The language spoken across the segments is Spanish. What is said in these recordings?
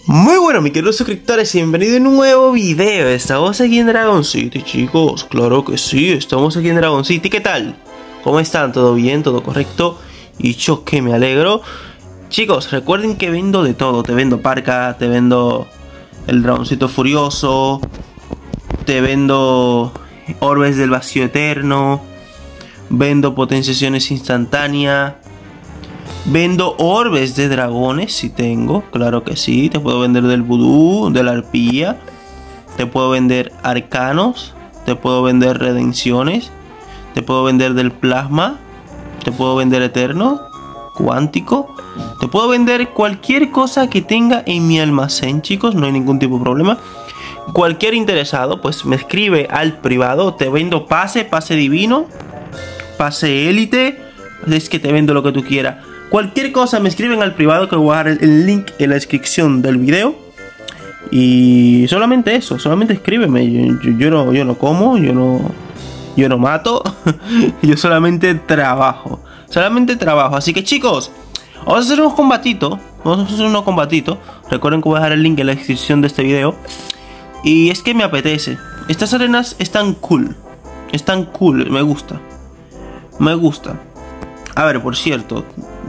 Muy bueno, mis queridos suscriptores, bienvenidos a un nuevo video. Estamos aquí en Dragon City, chicos. Claro que sí, estamos aquí en Dragon City. ¿Qué tal? ¿Cómo están? ¿Todo bien? ¿Todo correcto? Y yo que me alegro. Chicos, recuerden que vendo de todo. Te vendo parca, te vendo el dragoncito furioso, te vendo orbes del vacío eterno, vendo potenciaciones instantáneas, vendo orbes de dragones si tengo, claro que sí. Te puedo vender del vudú, de la arpía, te puedo vender arcanos, te puedo vender redenciones, te puedo vender del plasma, te puedo vender eterno, cuántico, te puedo vender cualquier cosa que tenga en mi almacén, chicos, no hay ningún tipo de problema. Cualquier interesado pues me escribe al privado, te vendo pase divino, pase élite, es que te vendo lo que tú quieras. Cualquier cosa me escriben al privado, que voy a dejar el link en la descripción del video. Y solamente eso, solamente escríbeme. Yo no como, yo no mato. Yo solamente trabajo. Así que chicos, vamos a hacer unos combatitos. Recuerden que voy a dejar el link en la descripción de este video. Y es que me apetece. Estas arenas están cool. Me gusta. A ver, por cierto,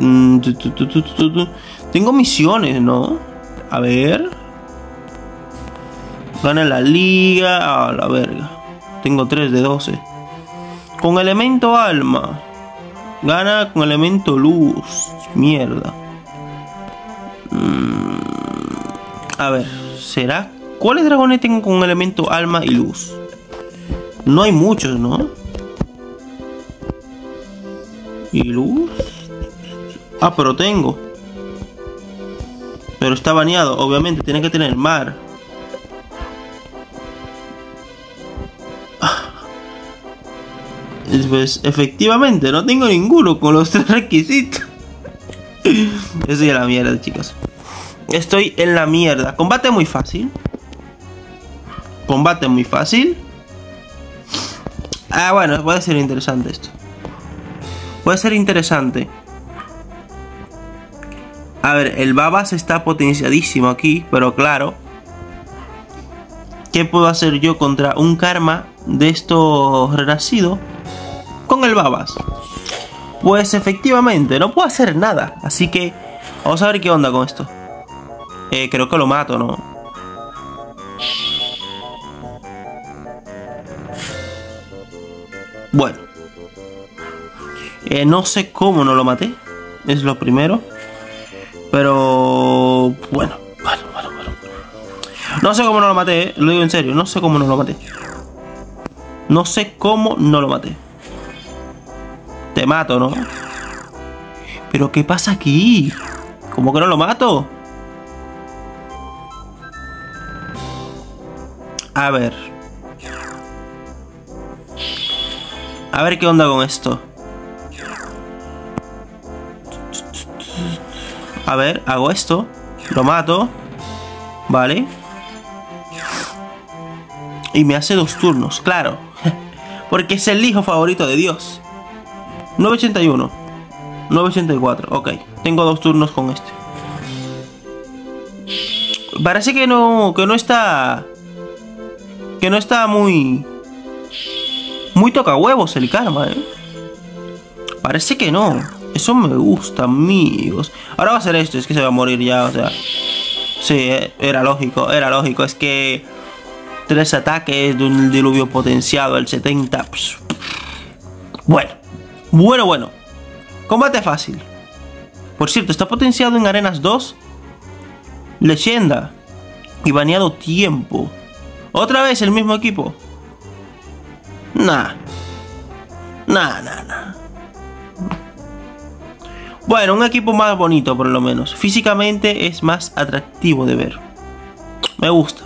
tengo misiones, ¿no? A ver. Gana la liga. A la verga. Tengo 3 de 12. Con elemento alma. Gana con elemento luz. Mierda. A ver, ¿será? ¿Cuáles dragones tengo con elemento alma y luz? No hay muchos, ¿no? ¿Y luz? Ah, pero tengo. Pero está baneado, obviamente, tiene que tener mar. Pues efectivamente, no tengo ninguno con los 3 requisitos. Estoy en la mierda, chicos. Estoy en la mierda. Combate muy fácil. Ah, bueno, puede ser interesante esto. Puede ser interesante. A ver, el Babas está potenciadísimo aquí, pero claro, ¿qué puedo hacer yo contra un karma de estos renacidos con el Babas? Pues efectivamente, no puedo hacer nada. Así que vamos a ver qué onda con esto. Creo que lo mato, ¿no? Bueno. No sé cómo no lo maté. Es lo primero. Pero... Bueno. No sé cómo no lo maté, lo digo en serio. No sé cómo no lo maté. Te mato, ¿no? Pero ¿qué pasa aquí? ¿Cómo que no lo mato? A ver qué onda con esto. A ver, hago esto. Lo mato. Vale. Y me hace 2 turnos, claro. Porque es el hijo favorito de Dios. 981. 984, ok. Tengo 2 turnos con este. Parece que no está... Que no está muy toca huevos el karma, Parece que no. Eso me gusta, amigos. Ahora va a ser esto, es que se va a morir ya, o sea. Sí, era lógico. Es que 3 ataques de un diluvio potenciado, el 70. Bueno. Combate fácil. Por cierto, está potenciado en arenas 2. Leyenda. Y baneado tiempo. ¿Otra vez el mismo equipo? Nah. Bueno, un equipo más bonito por lo menos. Físicamente es más atractivo de ver. Me gusta.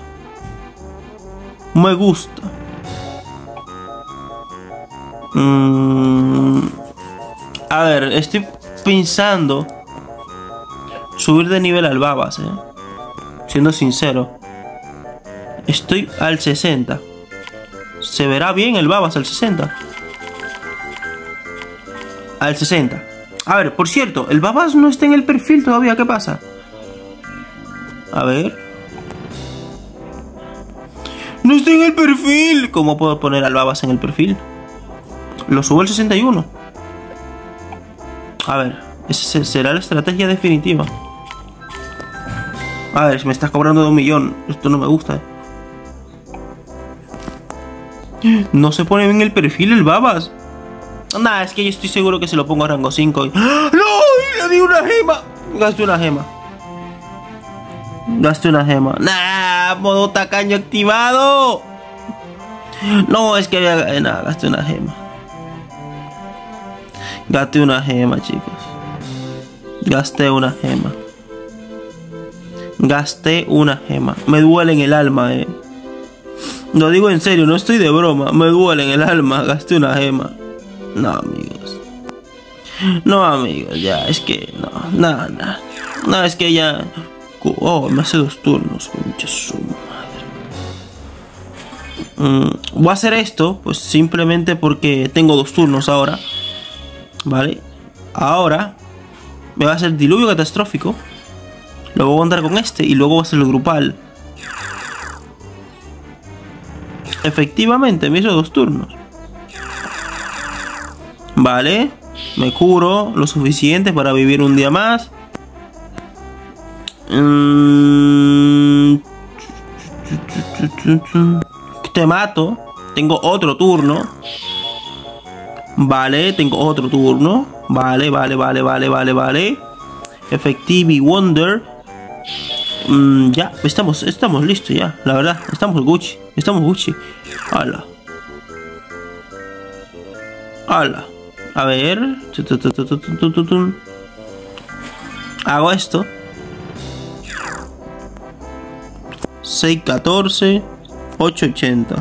A ver, estoy pensando subir de nivel al Babas, siendo sincero. Estoy al 60. ¿Se verá bien el Babas al 60? Al 60. A ver, por cierto, el Babas no está en el perfil todavía, ¿qué pasa? A ver. No está en el perfil. ¿Cómo puedo poner al Babas en el perfil? Lo subo al 61. A ver, esa será la estrategia definitiva. A ver, si me estás cobrando de 1 millón. Esto no me gusta. No se pone en el perfil el Babas. Nah, es que yo estoy seguro que se lo pongo a rango 5 y... ¡No! ¡Le di una gema! Gasté una gema. Gasté una gema. Nah, modo tacaño activado. No, es que había... Nah, gasté una gema. Gasté una gema, chicos. Gasté una gema. Gasté una gema. Me duele en el alma, Lo digo en serio, no estoy de broma. Me duele en el alma. Gasté una gema. No, amigos. No, amigos, ya. Es que... No, No, es que ya... Oh, me hace 2 turnos. Concha su madre. Voy a hacer esto, pues simplemente porque tengo 2 turnos ahora. Vale. Ahora me va a hacer diluvio catastrófico. Lo voy a aguantar con este y luego va a hacer el grupal. Efectivamente, me hizo 2 turnos. Vale. Me curo lo suficiente para vivir un día más. Te mato. Tengo otro turno. Vale, tengo otro turno. Vale. Effectivity Wonder. Ya, estamos listos ya. La verdad, estamos Gucci. Hala. A ver. Hago esto. 614 880.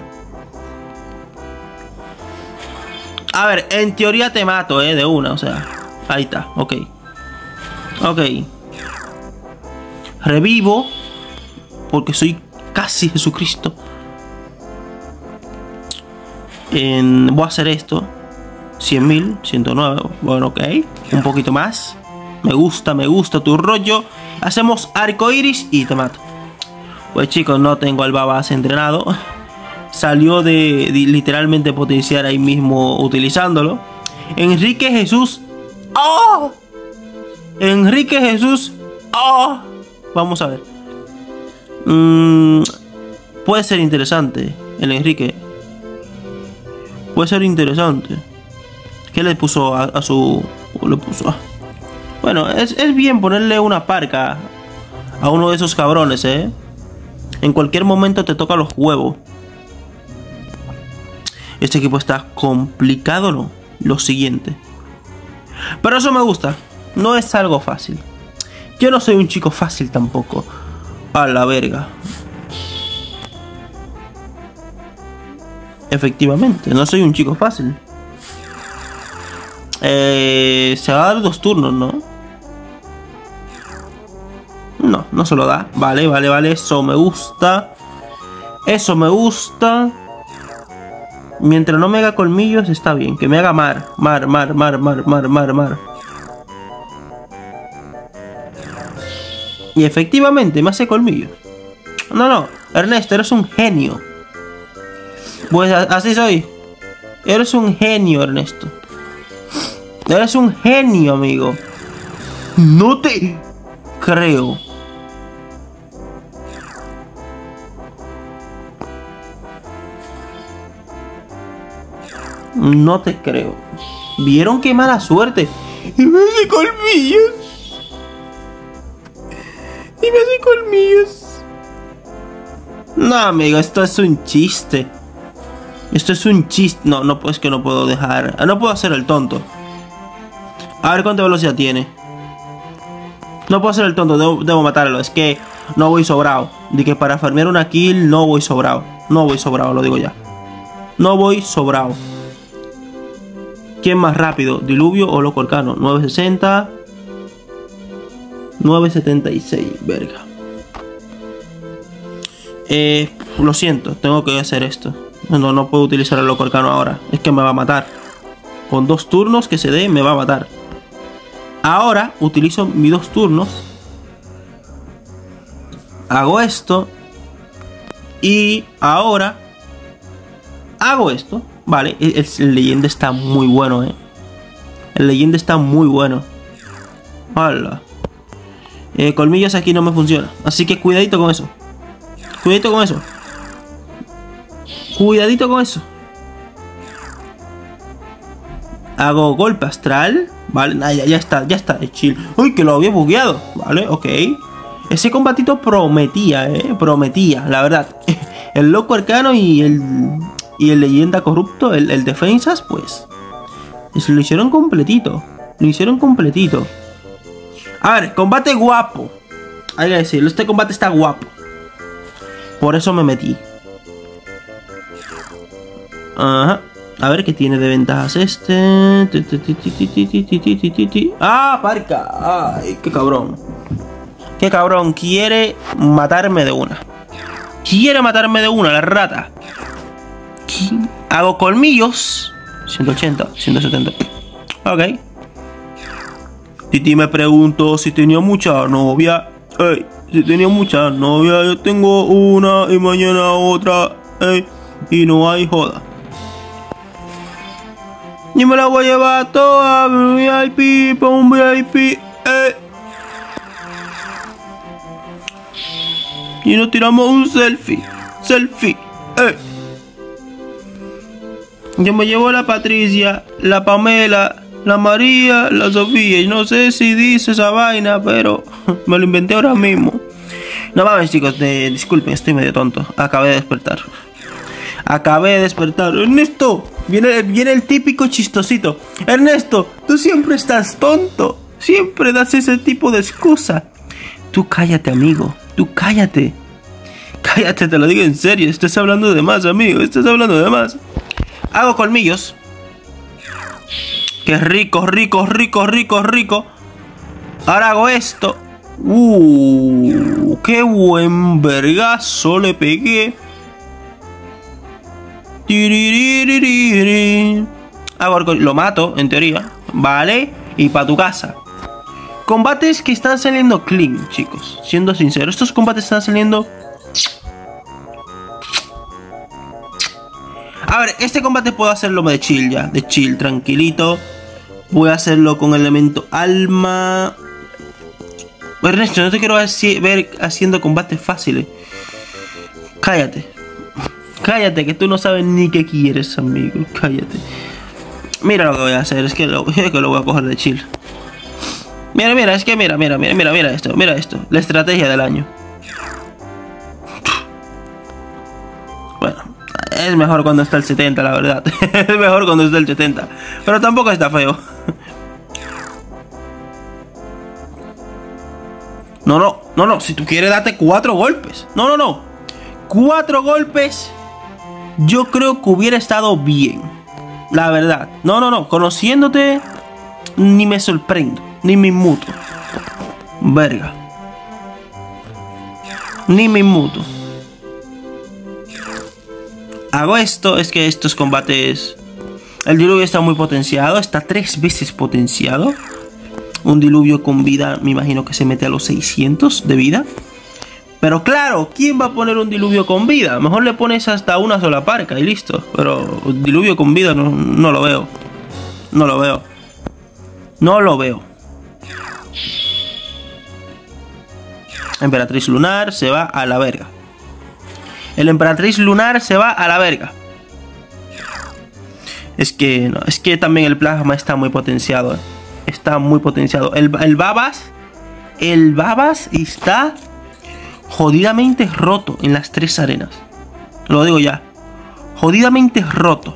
A ver, en teoría te mato, de una, o sea. Ahí está, ok. Revivo. Porque soy casi Jesucristo. Voy a hacer esto. 100.000, 109. Bueno, ok. Un poquito más. Me gusta tu rollo. Hacemos arcoiris y te mato. Pues chicos, no tengo al Babas entrenado. Salió de literalmente potenciar ahí mismo utilizándolo. Enrique Jesús. ¡Oh! Enrique Jesús. ¡Oh! Vamos a ver. Puede ser interesante el Enrique. Puede ser interesante. ¿Qué le puso a su... Le puso? Bueno, es bien ponerle una parca a uno de esos cabrones, En cualquier momento te toca los huevos. Este equipo está complicado, ¿no? Lo siguiente. Pero eso me gusta. No es algo fácil. Yo no soy un chico fácil tampoco. A la verga. Efectivamente, no soy un chico fácil. Se va a dar 2 turnos, ¿no? No se lo da. Vale. Eso me gusta. Mientras no me haga colmillos está bien. Que me haga mar. Y efectivamente me hace colmillos. No. Ernesto, eres un genio. Pues así soy. Eres un genio, Ernesto. Eres un genio, amigo. No te creo. No te creo. ¿Vieron qué mala suerte? Y me hace colmillos. No, amigo, esto es un chiste. No, es que no puedo dejar. No puedo hacer el tonto. A ver cuánta velocidad tiene. No puedo hacer el tonto, debo matarlo. Es que no voy sobrado. De que para farmear una kill no voy sobrado. Lo digo ya. No voy sobrado. ¿Quién más rápido? ¿Diluvio o Loco Arcano? 960. 976. Verga. Lo siento, tengo que hacer esto. No puedo utilizar el Loco Arcano ahora. Es que me va a matar. Con 2 turnos que se dé, me va a matar. Ahora utilizo mis 2 turnos. Hago esto. Y ahora hago esto. Vale, el leyenda está muy bueno, El leyenda está muy bueno. Hala. Colmillos aquí no me funciona. Así que cuidadito con eso. Cuidadito con eso. Cuidadito con eso. Hago golpe astral. Vale, ya está, chill. Uy, que lo había bugueado. Vale, ok. Ese combatito prometía, prometía, la verdad. El loco arcano y el leyenda corrupto, el defensas, pues lo hicieron completito. Lo hicieron completito. A ver, combate guapo. Hay que decirlo, este combate está guapo. Por eso me metí. Ajá. A ver qué tiene de ventajas este. ¡Ah, parca! ¡Ay, qué cabrón! ¡Qué cabrón! Quiere matarme de una. Quiere matarme de una, la rata. Hago colmillos. 180, 170. Ok. Titi me preguntó si tenía mucha novia. Ey, si tenía mucha novia. Yo tengo una y mañana otra. Ey, y no hay joda. Yo me la voy a llevar toda un VIP, para un VIP. Y nos tiramos un selfie. Selfie. Yo me llevo a la Patricia, la Pamela, la María, la Sofía. Y no sé si dice esa vaina, pero me lo inventé ahora mismo. No mames, chicos, disculpen, estoy medio tonto. Acabé de despertar. Ernesto, viene el típico chistosito. Ernesto, tú siempre estás tonto. Siempre das ese tipo de excusa. Tú cállate, amigo. Tú cállate. Cállate, te lo digo en serio. Estás hablando de más, amigo. Estás hablando de más. Hago colmillos. Qué rico, rico, rico, rico, rico. Ahora hago esto. Qué buen vergazo le pegué. Lo mato, en teoría. Vale. Y para tu casa. Combates que están saliendo clean, chicos. Siendo sincero, estos combates están saliendo... A ver, este combate puedo hacerlo de chill ya. De chill, tranquilito. Voy a hacerlo con elemento alma. Ernesto, no te quiero ver haciendo combates fáciles. Cállate. Cállate, que tú no sabes ni qué quieres, amigo. Cállate. Mira lo que voy a hacer. Es que lo voy a coger de chill. Mira, es que mira esto. La estrategia del año. Bueno, es mejor cuando está el 70, la verdad. Es mejor cuando está el 70. Pero tampoco está feo. No. Si tú quieres, date 4 golpes. No. 4 golpes. Yo creo que hubiera estado bien. La verdad. No. Conociéndote, ni me sorprendo. Ni me inmuto. Verga. Ni me inmuto. Hago esto. Es que estos combates... El diluvio está muy potenciado. Está 3 veces potenciado. Un diluvio con vida, me imagino que se mete a los 600 de vida. Pero claro, ¿quién va a poner un diluvio con vida? Mejor le pones hasta una sola parca y listo. Pero un diluvio con vida no lo veo. No lo veo. Emperatriz lunar se va a la verga. El emperatriz lunar se va a la verga. Es que también el plasma está muy potenciado. Está muy potenciado. El babas está jodidamente roto en las 3 arenas. Lo digo ya. Jodidamente roto.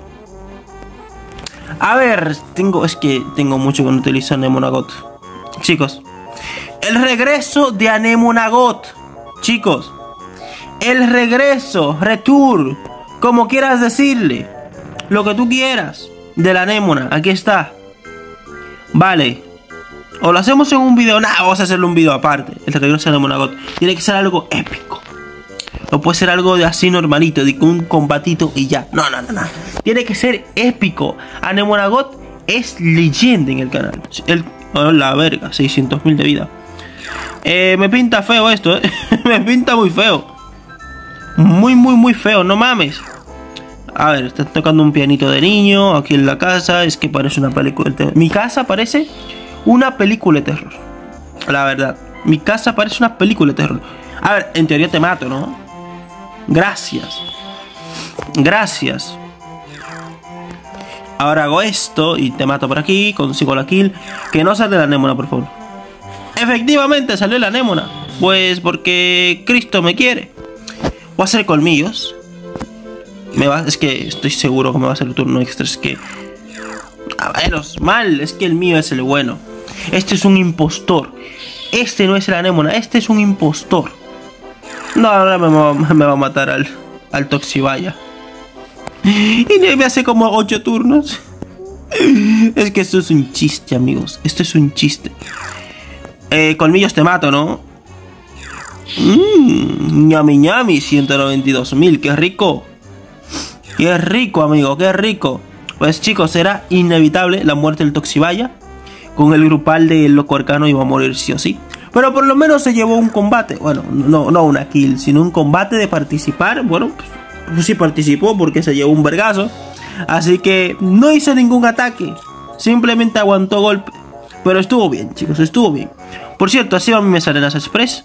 A ver, tengo mucho que no utilizo Anemonagot. Chicos, el regreso de Anemonagot. Chicos, el regreso, retour, como quieras decirle, lo que tú quieras, de la anémona. Aquí está. Vale. O lo hacemos en un video. Vamos a hacerle un video aparte. El regreso de Anemonagot. Tiene que ser algo épico. No puede ser algo de así normalito, de un combatito y ya. No. Tiene que ser épico. Anemonagot es leyenda en el canal. La verga, 600.000 de vida. Me pinta feo esto, me pinta muy feo. Muy feo, no mames. A ver, está tocando un pianito de niño aquí en la casa. Es que parece una película de terror. Mi casa parece una película de terror. La verdad, mi casa parece una película de terror. A ver, en teoría te mato, ¿no? Gracias. Gracias. Ahora hago esto y te mato por aquí. Consigo la kill. Que no sale la anémona, por favor. Efectivamente salió la anémona. Pues porque Cristo me quiere. Voy a hacer colmillos. Es que estoy seguro que me va a hacer el turno extra. Es que... A veros, mal. Es que el mío es el bueno. Este es un impostor. Este no es el anémona. Este es un impostor. No, ahora me va a matar al Toxivaya. Y me hace como 8 turnos. Es que esto es un chiste, amigos. Esto es un chiste. Colmillos te mato, ¿no? Ñami ñami, 192.000. ¡Qué rico! ¡Qué rico, amigo! ¡Qué rico! Pues chicos, era inevitable la muerte del Toxivaya. Con el grupal del Loco Arcano iba a morir sí o sí. Pero por lo menos se llevó un combate. Bueno, no una kill, sino un combate de participar. Bueno, pues sí participó porque se llevó un vergazo. Así que no hizo ningún ataque. Simplemente aguantó golpe. Pero estuvo bien, chicos, estuvo bien. Por cierto, así van mis arenas express.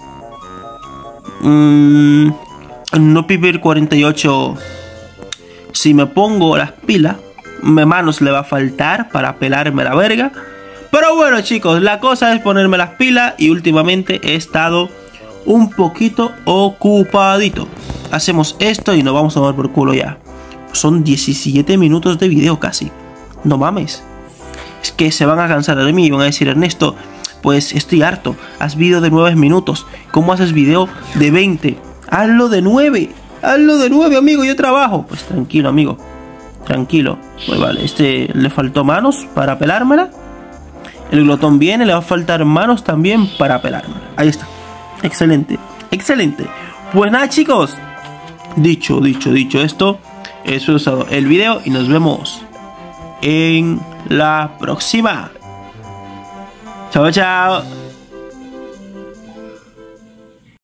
No Piper 48. Si me pongo las pilas, manos le va a faltar para pelarme la verga. Pero bueno, chicos, la cosa es ponerme las pilas. Y últimamente he estado un poquito ocupadito. Hacemos esto y nos vamos a tomar por culo ya. Son 17 minutos de video casi. No mames. Es que se van a cansar de mí y van a decir: Ernesto, pues estoy harto. Haz video de 9 minutos. ¿Cómo haces video de 20? Hazlo de 9. Hazlo de 9, amigo. Yo trabajo. Pues tranquilo, amigo. Tranquilo. Pues vale, este le faltó manos para pelármela. El glotón viene, le va a faltar manos también para pelármela. Ahí está. Excelente. Excelente. Pues nada, chicos. Dicho esto, eso es todo el video y nos vemos en la próxima. Chao, chao.